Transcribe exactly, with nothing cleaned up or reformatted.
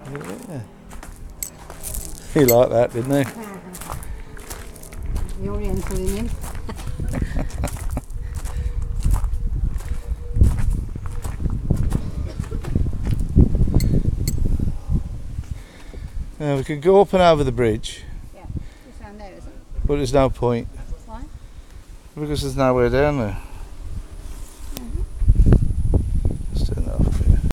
Yeah. He liked that, didn't he? The Oriental in him. Now we can go up and over the bridge. Yeah, it's down there, isn't it? But there's no point. Why? Because there's nowhere down there.